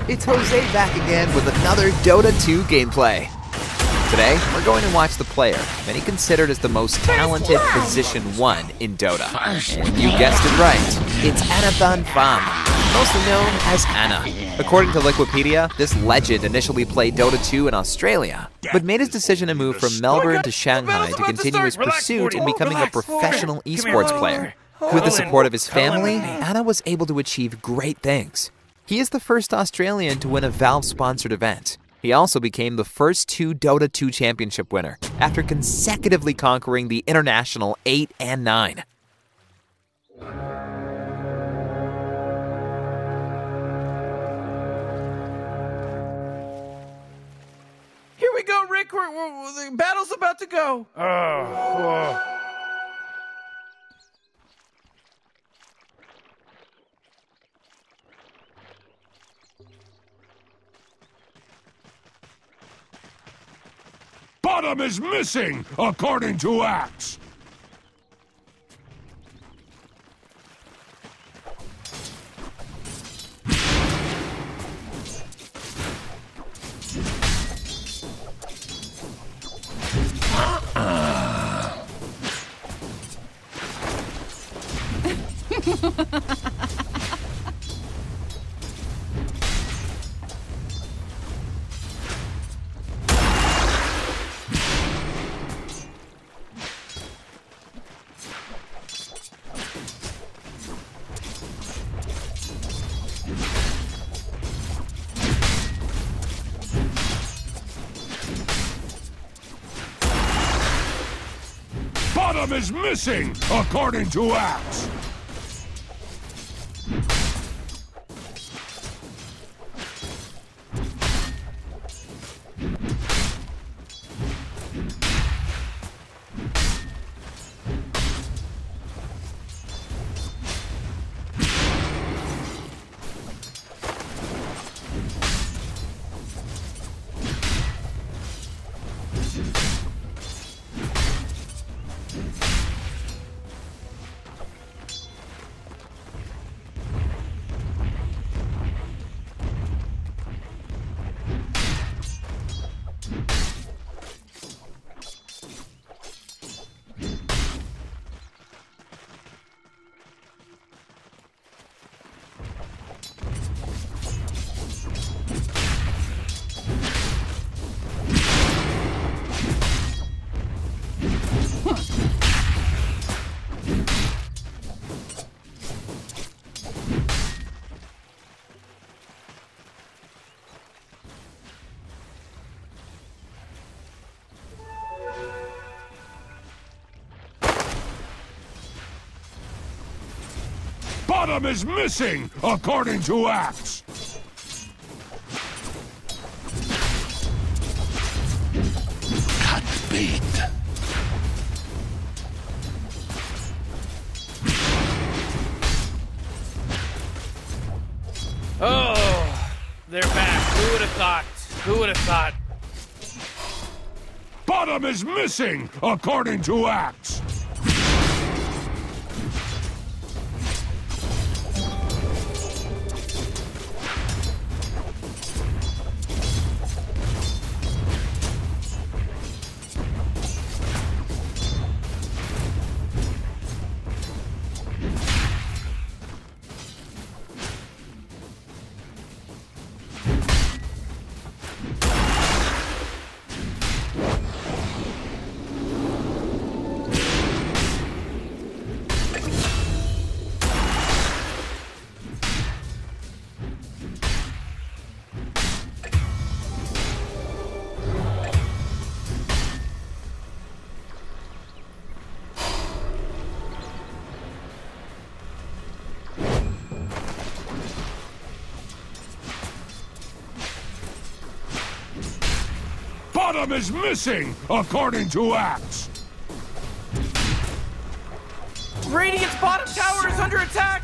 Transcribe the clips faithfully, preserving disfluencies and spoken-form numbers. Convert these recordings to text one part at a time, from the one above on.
It's Jose back again with another Dota two gameplay. Today, we're going to watch the player, many considered as the most talented Position one in Dota. And you guessed it right, it's Anathan Pham, mostly known as Ana. According to Wikipedia, this legend initially played Dota two in Australia, but made his decision to move from Melbourne to Shanghai to continue his pursuit in becoming a professional esports player. With the support of his family, Ana was able to achieve great things. He is the first Australian to win a Valve-sponsored event. He also became the first two Dota two championship winner after consecutively conquering the international eight and nine. Here we go, Rick. We're, we're, the battle's about to go. Oh, oh. Bottom is missing, according to Axe. Bottom is missing, according to Axe. Bottom is missing, according to Axe. Cut bait. Oh, they're back. Who would have thought? Who would have thought? Bottom is missing, according to Axe. Bottom is missing, according to Axe. Radiant's bottom tower is under attack.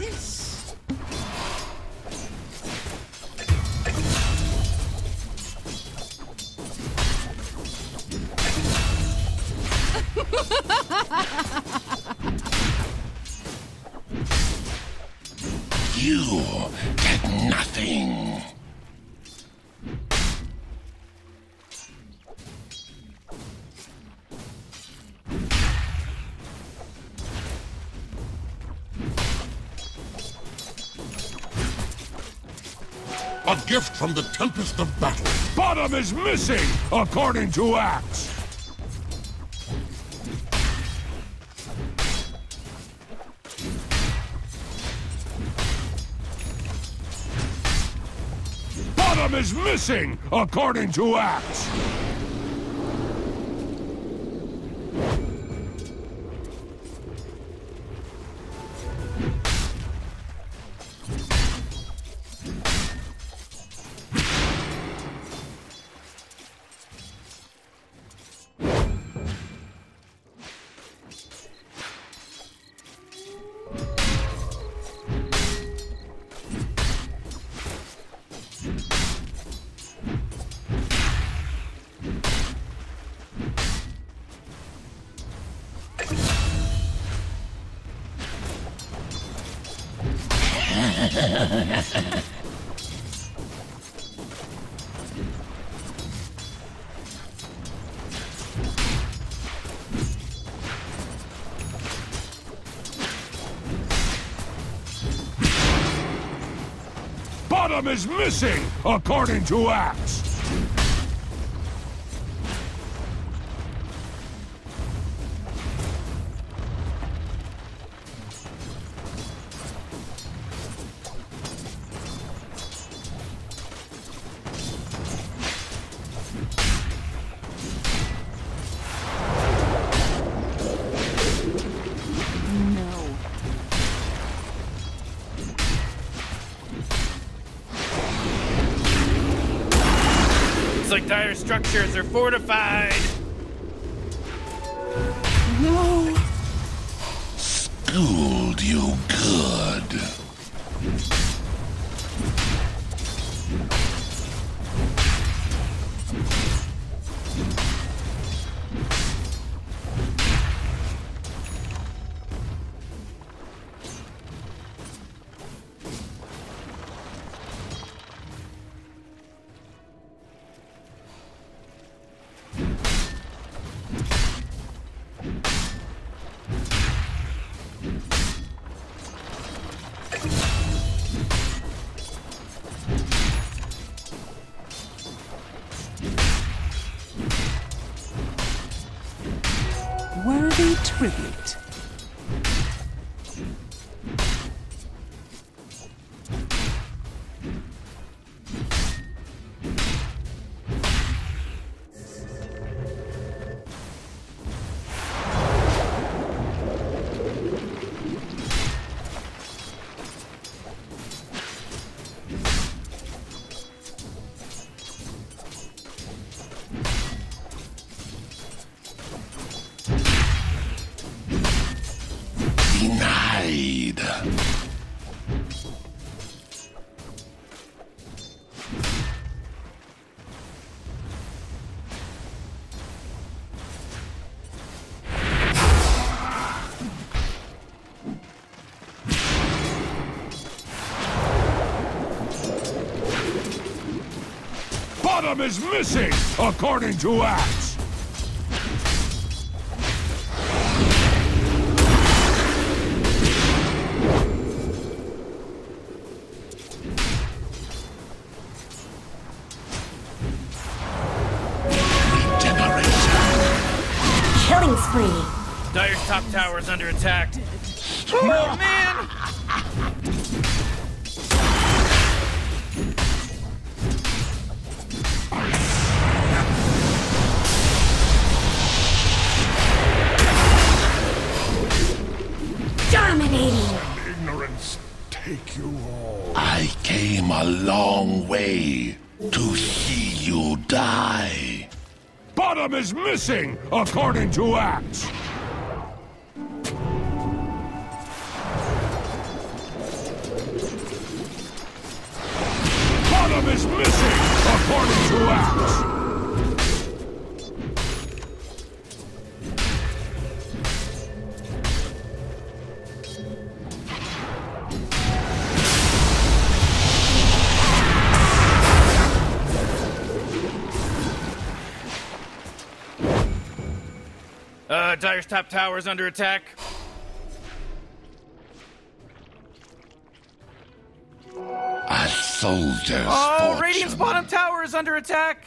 You get nothing. A gift from the tempest of battle. Bottom is missing, according to Axe. Bottom is missing, according to Axe. Bottom is missing, according to Axe. Like dire structures are fortified. No. Schooled you good. Worthy tribute. Denied. Bottom is missing, according to Axe. Killing spree. Dire's top tower is under attack. Oh man! Dominating. Ignorance take you all. I came a long way to see you die. Bottom is missing, according to Axe. Bottom is missing, according to Axe. Uh, Dire's top tower is under attack. A soldier's Oh, fortune. Radiant's bottom tower is under attack.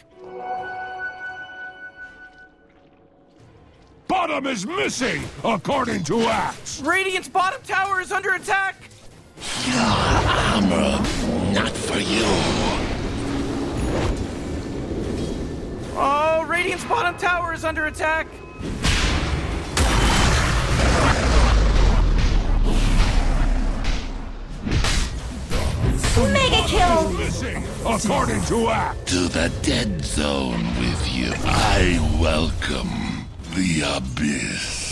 Bottom is missing, according to Axe. Radiant's bottom tower is under attack. Your armor, not for you. Oh, Radiant's bottom tower is under attack. Mega kill! Missing, according to Axe. To the dead zone with you. I welcome the abyss.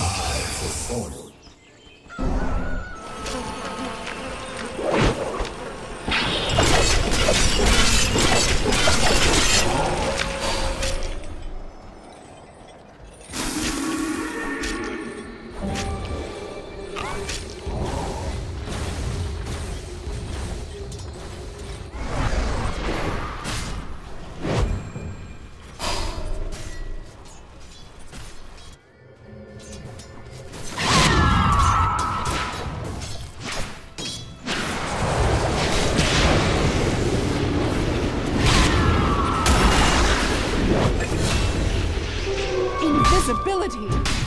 Invisibility.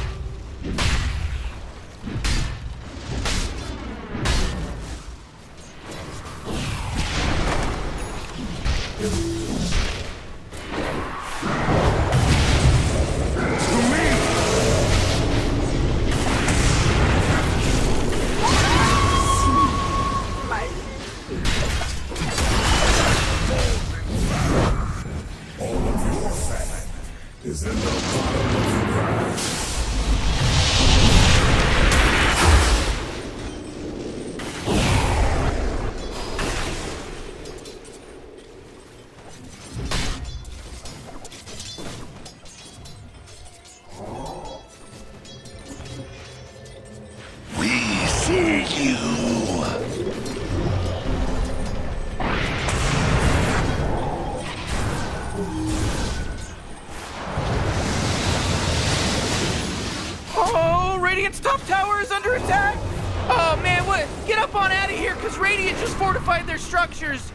Oh, Radiant's top tower is under attack. Oh man, what? Get up on out of here, cause Radiant just fortified their structures.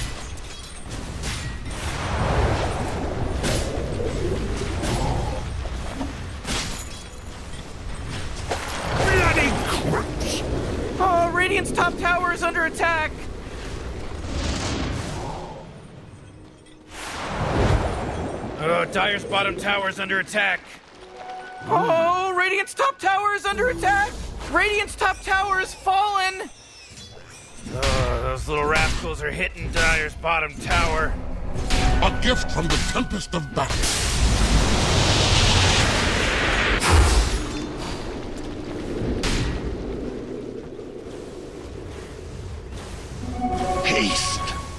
Bloody crooks! Oh, Radiant's top tower is under attack. Oh, Dire's bottom tower is under attack. Oh, Radiant's top tower is under attack. Radiant's top tower has fallen. Oh, those little rascals are hitting Dire's bottom tower. A gift from the tempest of battle. Haste.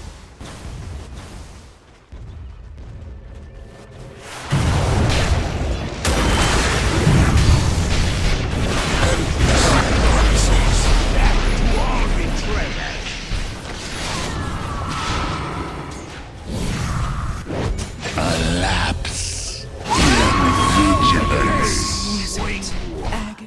Lapse in vigilance. Agony.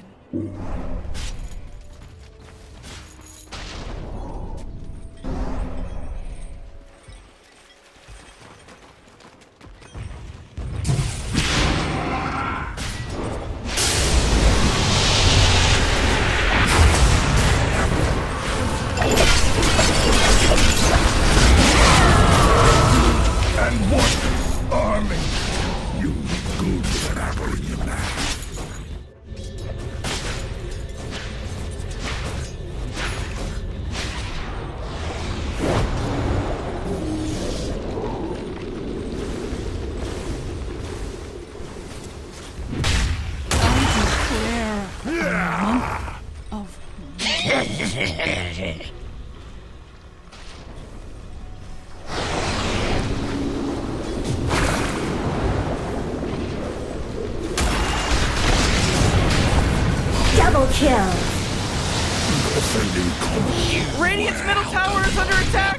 And what army? You good with an apple in your mouth. I declare a month of Double kill! Radiant's middle tower is under attack.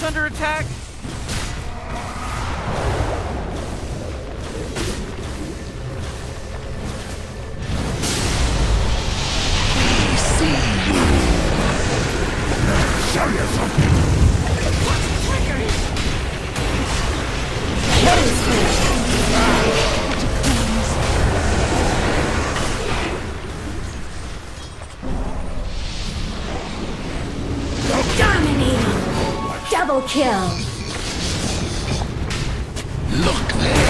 under attack. Show you something. Dominating. Double kill. Look there.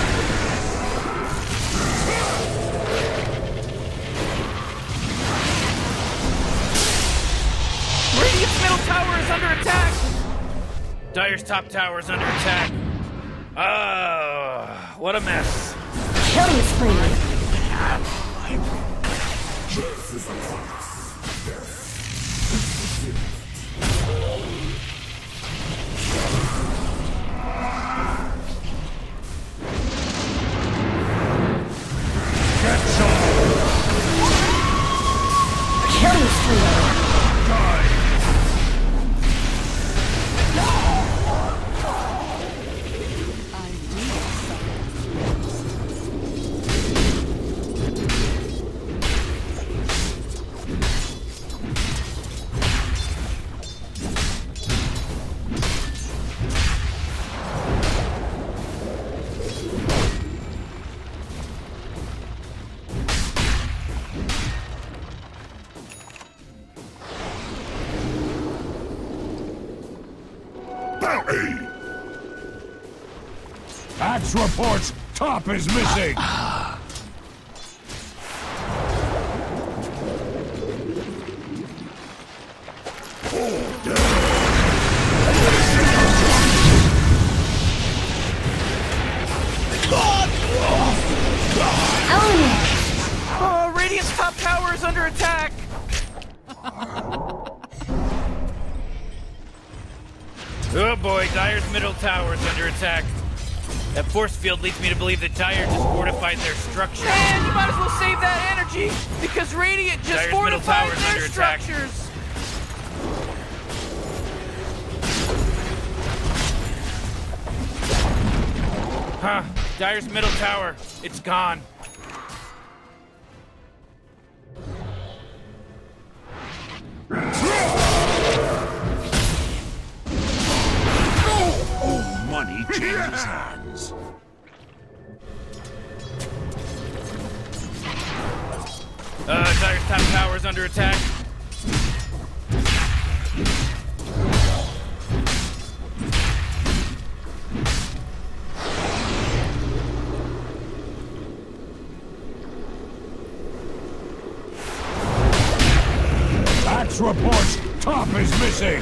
Radiant's middle tower is under attack. Dire's top tower is under attack. Oh, what a mess. Killing spree. Killing spree. Axe reports top is missing. Oh, Radiant's top tower is under attack. Oh boy, Dire's middle tower is under attack. That force field leads me to believe that Dire just fortified their structure. Man, you might as well save that energy because Radiant just Dire's middle fortified tower is their under attack. structures. Huh, Dire's middle tower, it's gone. Money changes hands. Uh, Dire's top tower is under attack. Axe reports top is missing.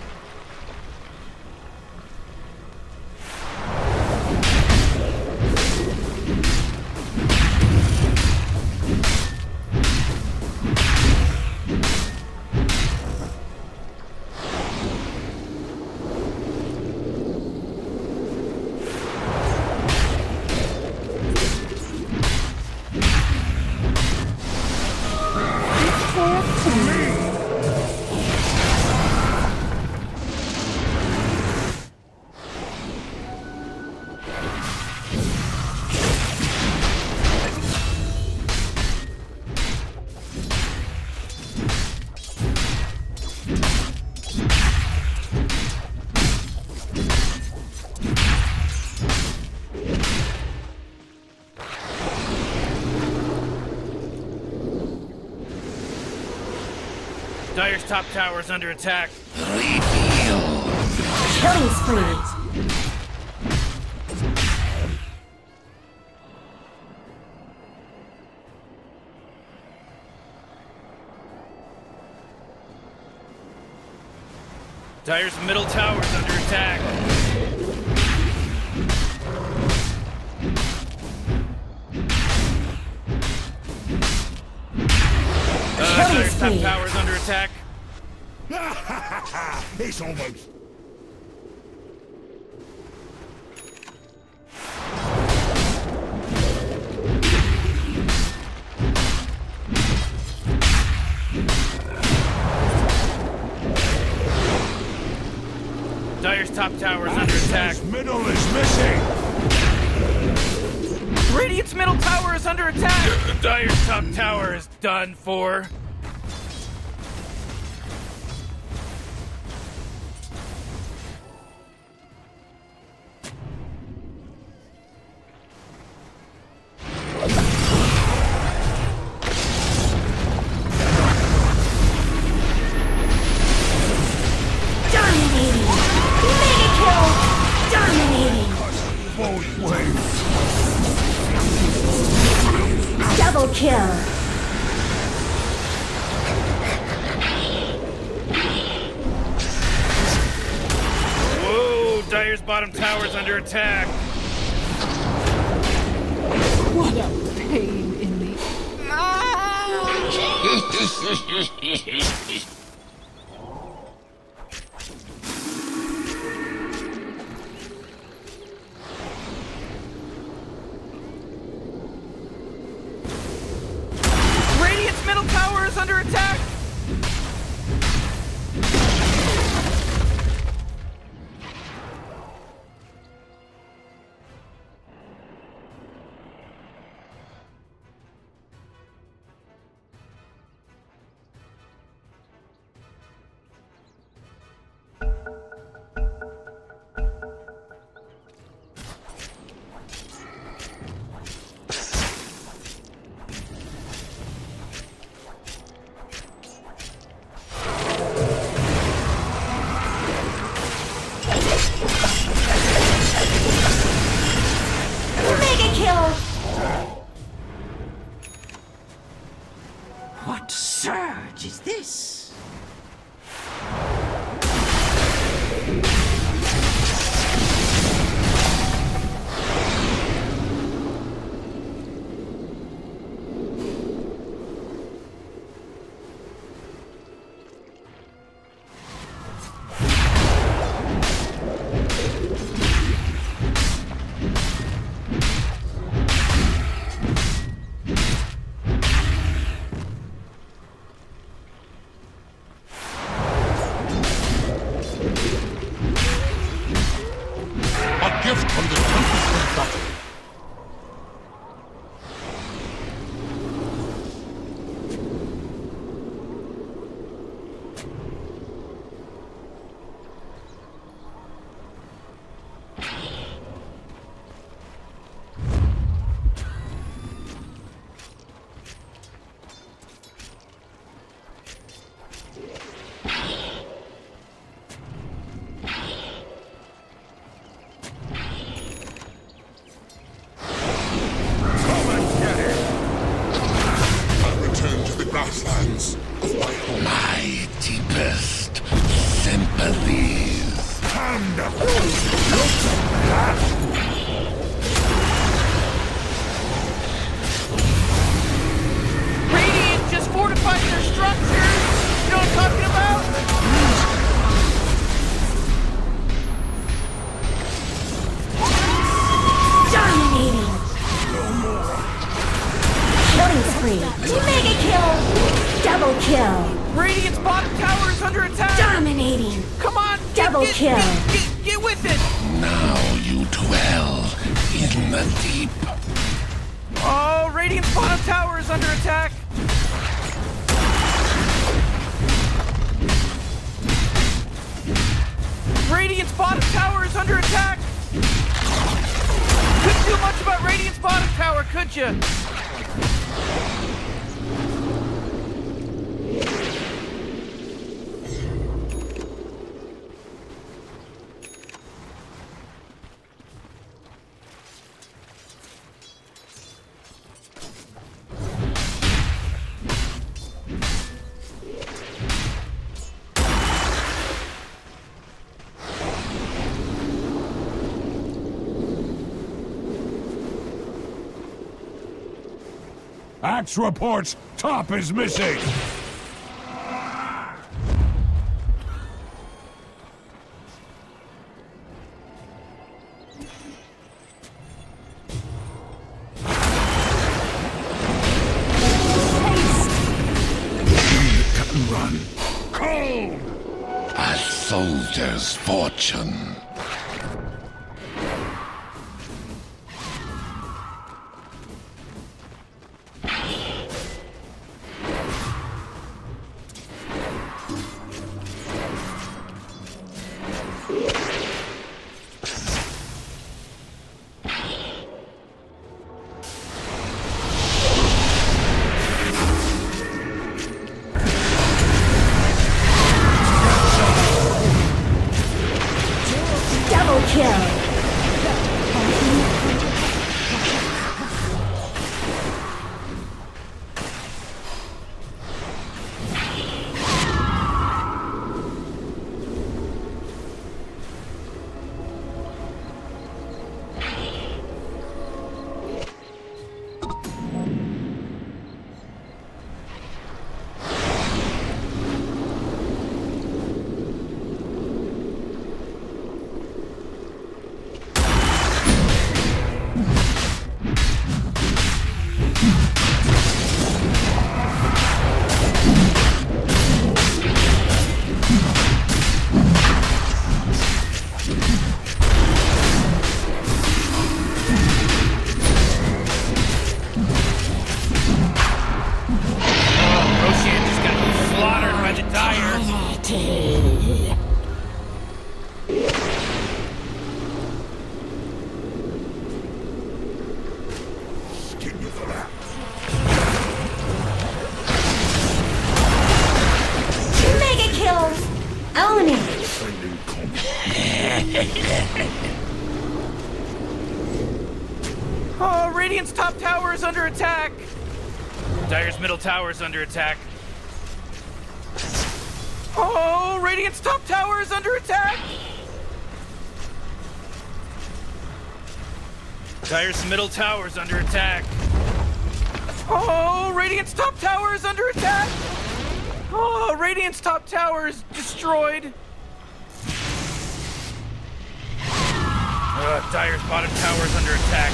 Dire's top tower is under attack. Killing spree. Dire's middle tower is under attack. Uh, Dire's top tower is under attack. It's almost. Dire's top tower is under attack. Middle is missing. Radiant's middle tower is under attack. Dire's top tower is done for. Dominating. Mega kill. Dominating. Both ways. Double kill. Whoa, Dire's bottom tower is under attack. What a pain in the... Radiant's middle tower is under attack. Mega kill. What surge is this? A gift from the Tempest battle. Grasslands of my home. My deepest sympathies. And look at that! Radiant just fortified their structures. You know what I'm talking about? Dominating. Killing spree. Mega kill. Double kill. Radiant's bottom tower is under attack. Dominating. Come on, get, Double get, kill. Get, get, get with it. Now you dwell in the deep. Oh, Radiant's bottom tower is under attack. Radiant's bottom tower is under attack. Couldn't do much about Radiant's bottom tower, could you? Axe reports top is missing. Run. Cold. A soldier's fortune. top tower is under attack. Dire's middle tower is under attack. Oh, Radiant's top tower is under attack. Dire's middle tower is under attack. Oh, Radiant's top tower is under attack. Oh, Radiant's top tower is destroyed. Uh, Dire's bottom tower is under attack.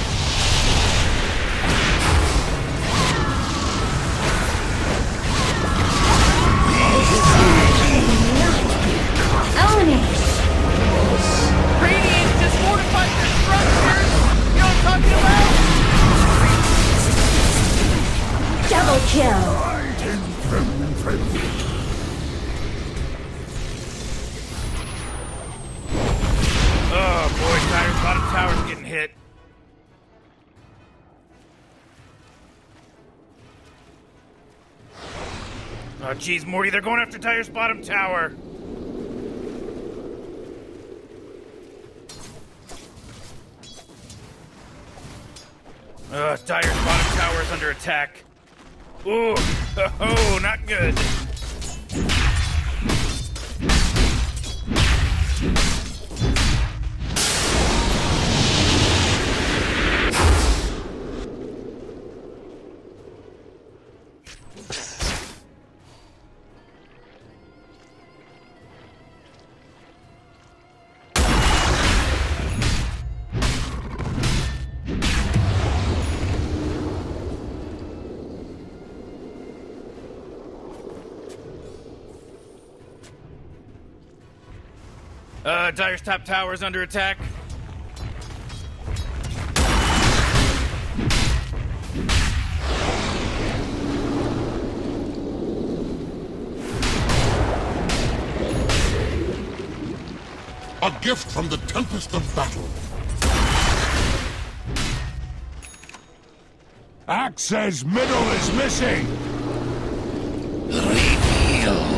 Own it! Radiant just fortified their structures. You know what I'm talking about? Double kill! Oh boy, Dire's bottom tower's getting hit. Oh geez, Morty, they're going after Dire's bottom tower. Uh, Dire's bottom tower is under attack. Ooh, oh, not good. Uh, Dire's top tower is under attack. A gift from the tempest of battle. Axe's middle is missing. Reveal.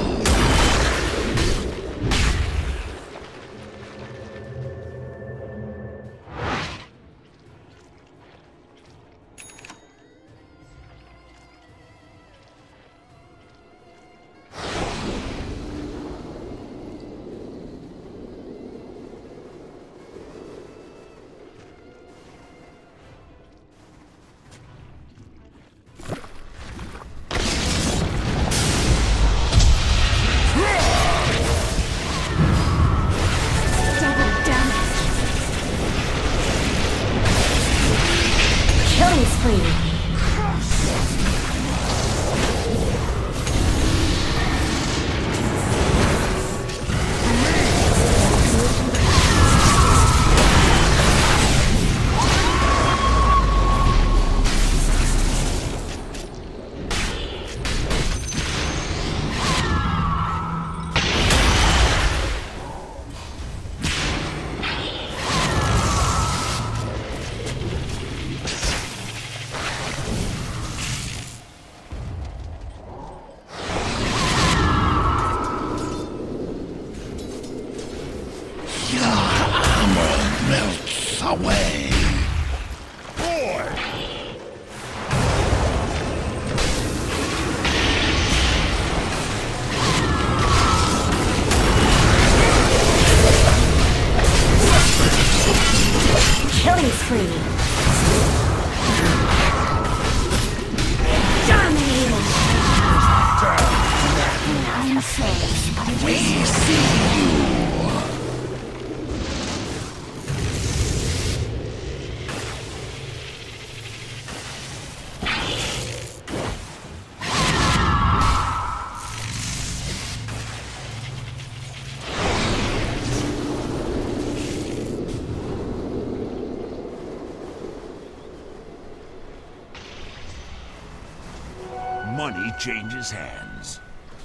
Killing spree! Away. Boy! Killing spree! Dominating! Nonsense! We see you. Money changes hands.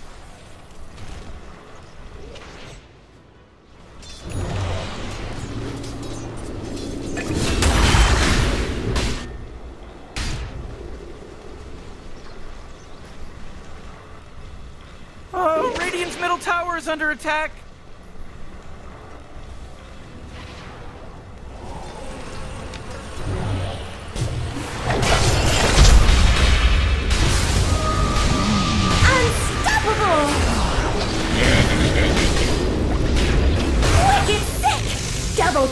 Oh, Radiant's middle tower is under attack.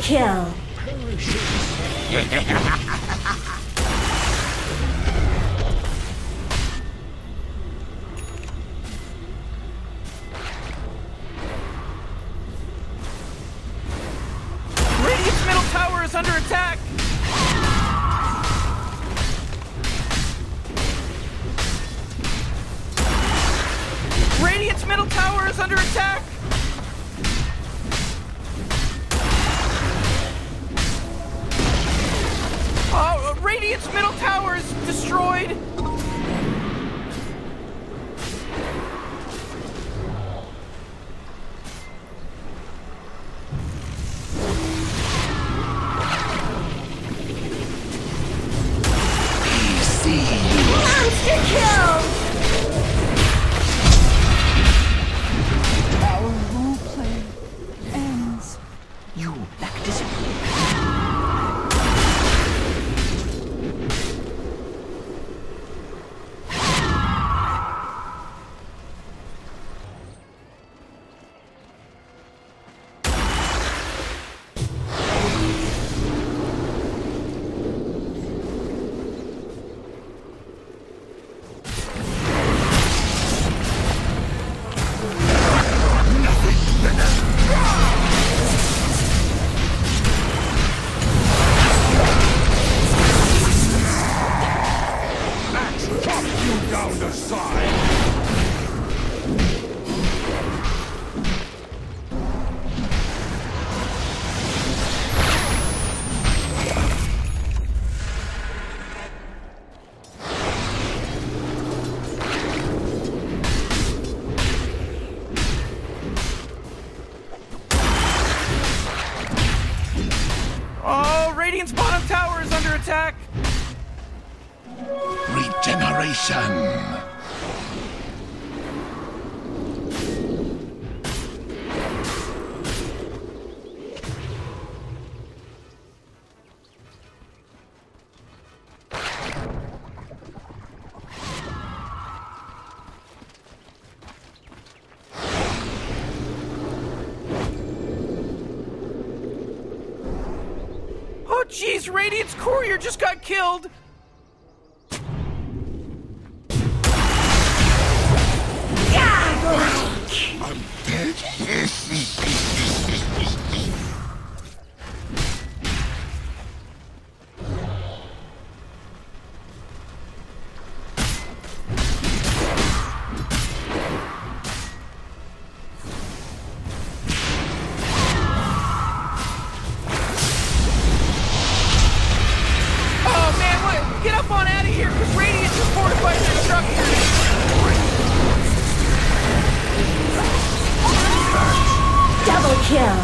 kill. Radiant's middle tower is under attack. Radiant's middle tower is under attack. Oh, Radiant's middle tower is destroyed. Monster kill! Our role play ends. You lack discipline. Down the side. Oh, Radiant's bottom tower is under attack. Regeneration. Oh, jeez, Radiant's courier just got killed. I'm dead. Oh man, what? Get up on out of here, because Radiant just fortified their structures. Double kill.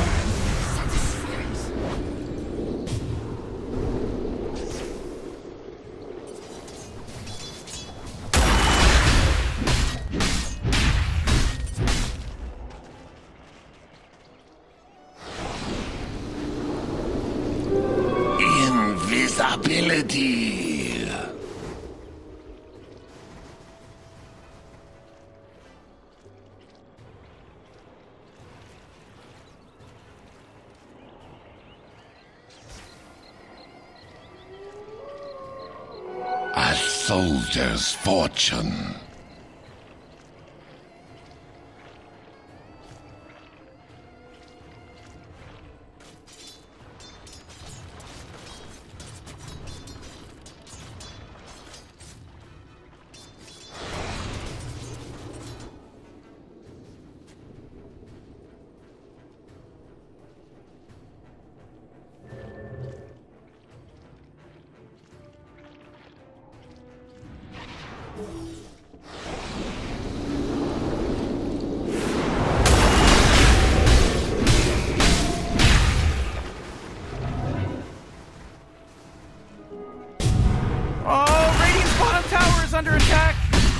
Invisibility. A soldier's fortune. Oh, Radiant's bottom tower is under attack.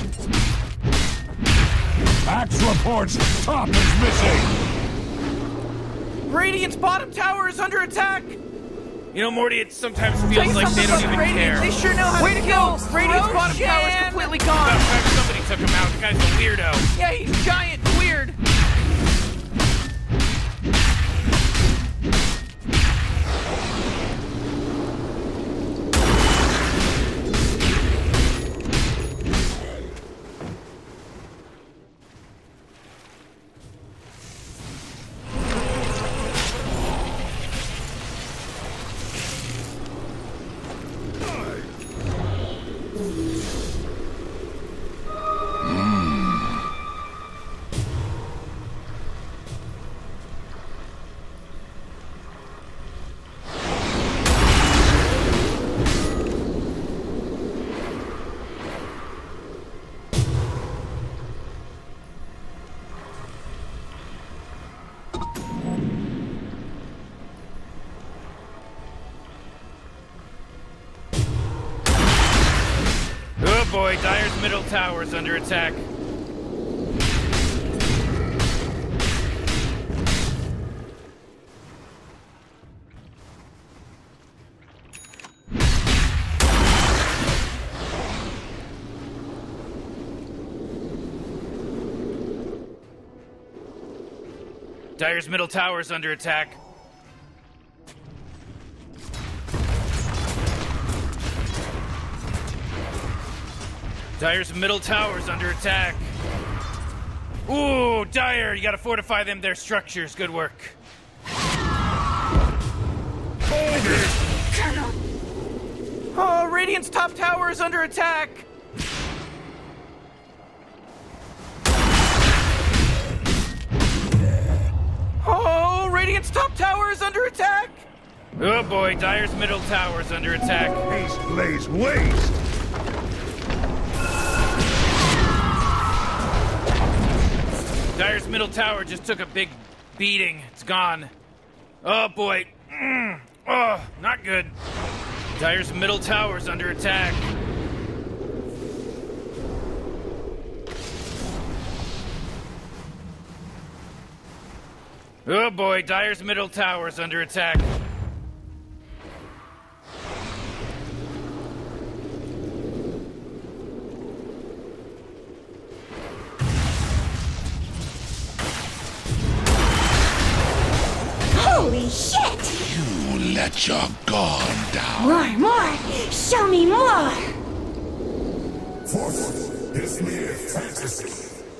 Axe reports top is missing. Radiant's bottom tower is under attack. You know, Morty, it sometimes Tell feels you like something they don't about even Radiant. care. They sure know how Way to to kill. go, Radiant's bottom Roshan! tower is completely About gone. time somebody took him out. The guy's a weirdo. Yeah, he's giant weird. boy, Dire's middle tower is under attack. Dire's middle tower is under attack. Dire's middle tower is under attack. Ooh, Dire, you gotta fortify them, their structures. Good work. Oh, Radiant's top tower is under attack. Oh, Radiant's top tower is under attack! Oh boy, Dire's middle tower is under attack. Haste lays waste! Dire's middle tower just took a big beating. It's gone. Oh boy. Mm. Oh, not good. Dire's middle tower is under attack. Oh boy, Dire's middle tower is under attack. Holy shit! You let your guard down. More, more! Show me more! Force is mere fantasy.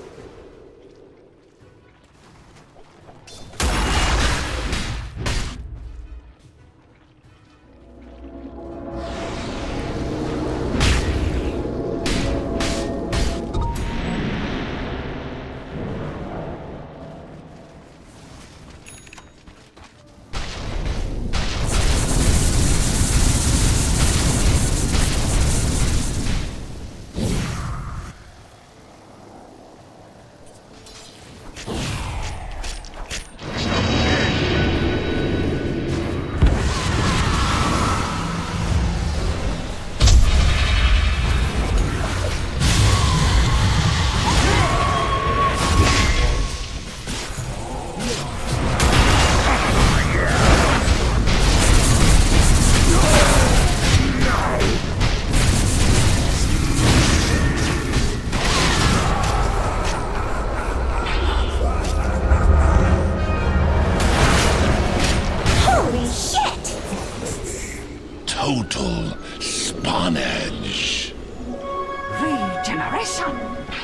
Total spawnage. Regeneration!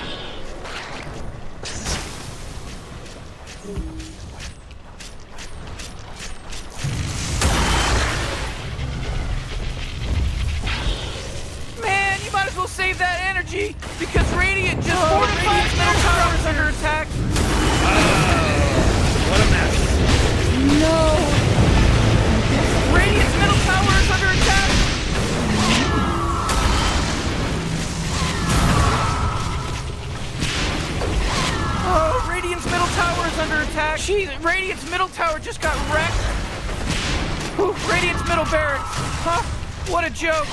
Man, you might as well save that energy, because Radiant just oh, fortified its middle tower is under attack. What a mess. No. Radiant's middle tower is under attack. Oh, Radiant's middle tower is under attack. Jeez, Radiant's middle tower just got wrecked. Ooh, Radiant's middle barracks. Huh? What a joke.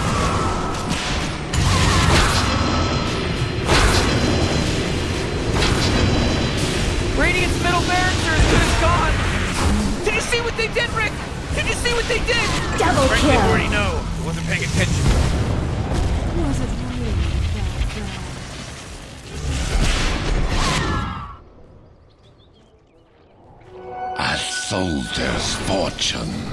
Radiant's middle barracks are as good as gone. Did you see what they did, Rick? Did you see what they did? Double Frankly, kill! I already know. I wasn't paying attention. Was it really that bad? A soldier's fortune.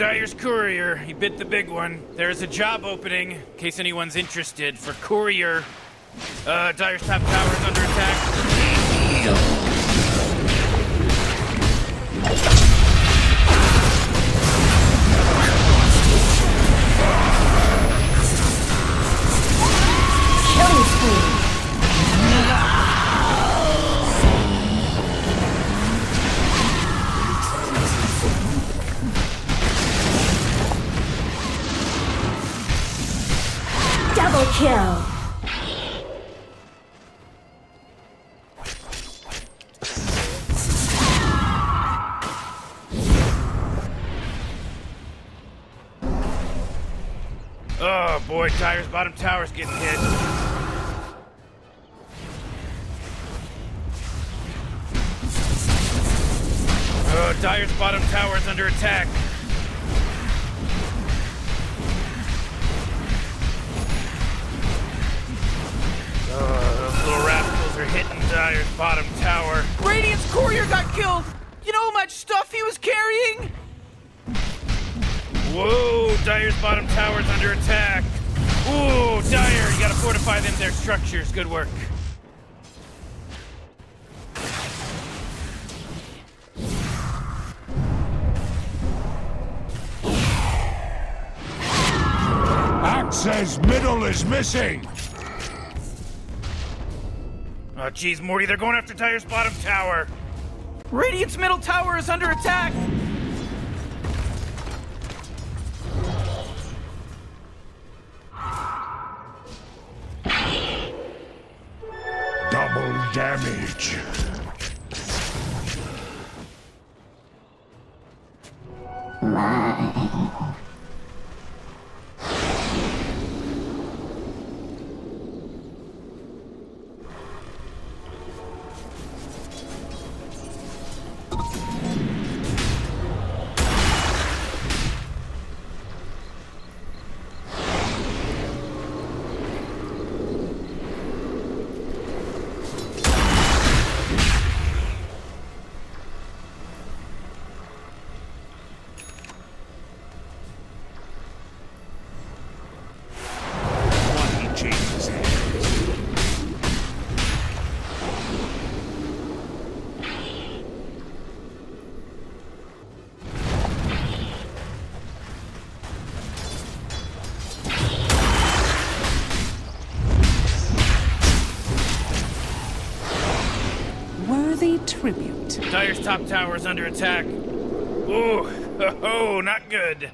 Dyer's courier. He bit the big one. There's a job opening, in case anyone's interested, for courier. Uh, Dyer's top tower is under attack. Killing spree. Double kill. Oh boy, Dyer's bottom tower's getting hit. Oh, Dyer's bottom tower's under attack. Oh, those little rascals are hitting Dyer's bottom tower. Radiant's courier got killed! You know how much stuff he was carrying? Whoa, Dyer's bottom tower's under attack. Ooh, Dyer, you gotta fortify them their structures. Good work. Axe's middle is missing! Oh, geez, Morty, they're going after Dyer's bottom tower. Radiant's middle tower is under attack! Double damage. Tribute. Dyer's top tower is under attack. Ooh, oh, not good.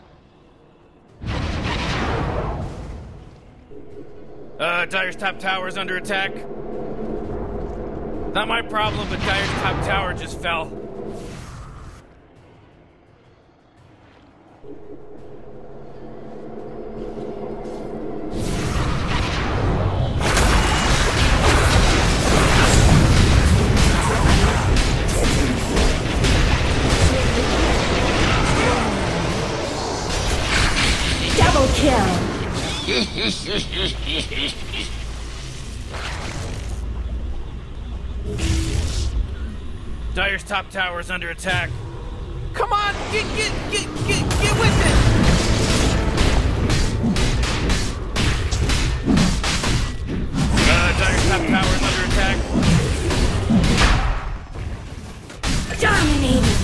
Uh, Dyer's top tower is under attack. Not my problem, but Dyer's top tower just fell. Dyer's top tower is under attack. Come on, get, get, get, get, get with it! Uh, Dyer's top tower is under attack. Dominating!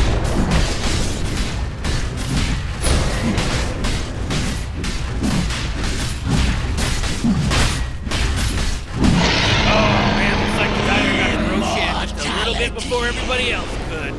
Before everybody else could.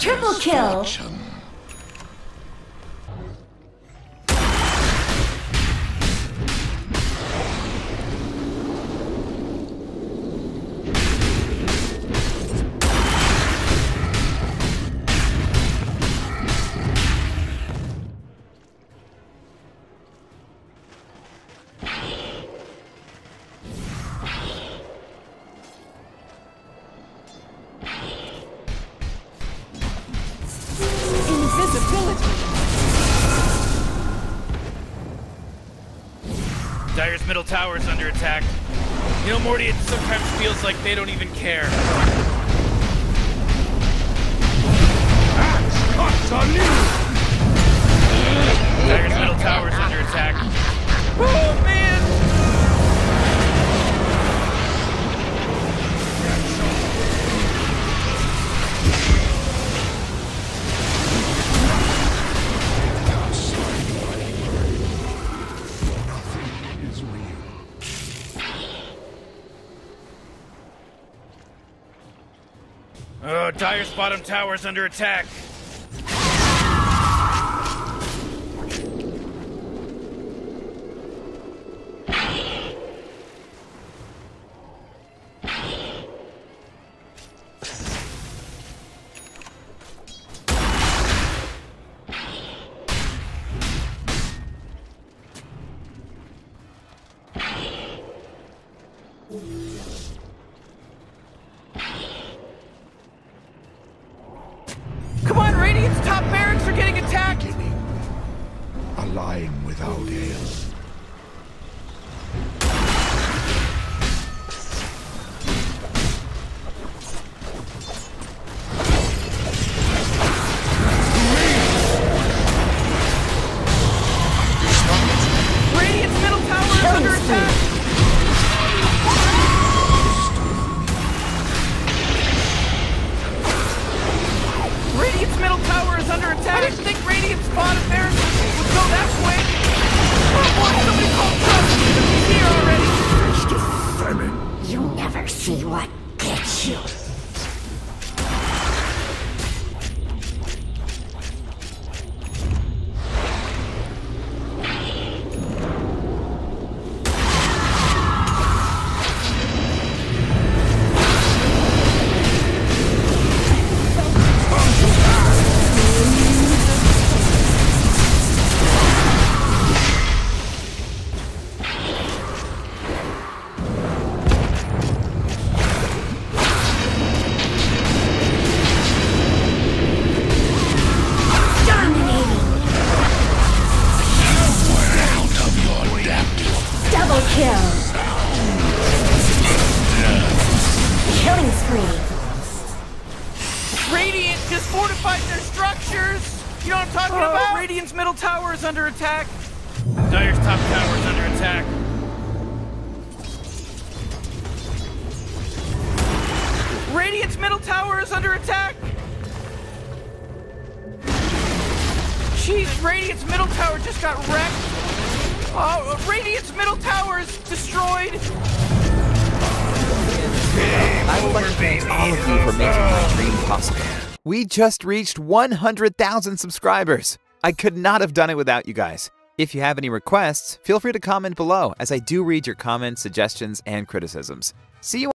Triple kill. Fortune. Dire's middle tower is under attack. You know, Morty, it sometimes feels like they don't even care. Dire's middle tower is under attack. Oh, man! Oh, Dire's bottom tower is under attack. Come on, Radiant's top barracks are getting attacked! A line without air. Radiant's middle tower is under attack! Radiant's middle tower is under attack! I didn't think Radiant's bottom barracks would go that quick! Oh boy, somebody called Trump! He's here already! Famine. You never see what gets you. Killing spree. Radiant just fortified their structures! You know what I'm talking Oh. about? Radiant's middle tower is under attack! Dire's top tower is under attack. Radiant's middle tower is under attack! Jeez, Radiant's middle tower just got wrecked! Oh, Radiant's middle tower is destroyed! I would like to thank all of you for making my dream possible. We just reached one hundred thousand subscribers. I could not have done it without you guys. If you have any requests, feel free to comment below, as I do read your comments, suggestions, and criticisms. See you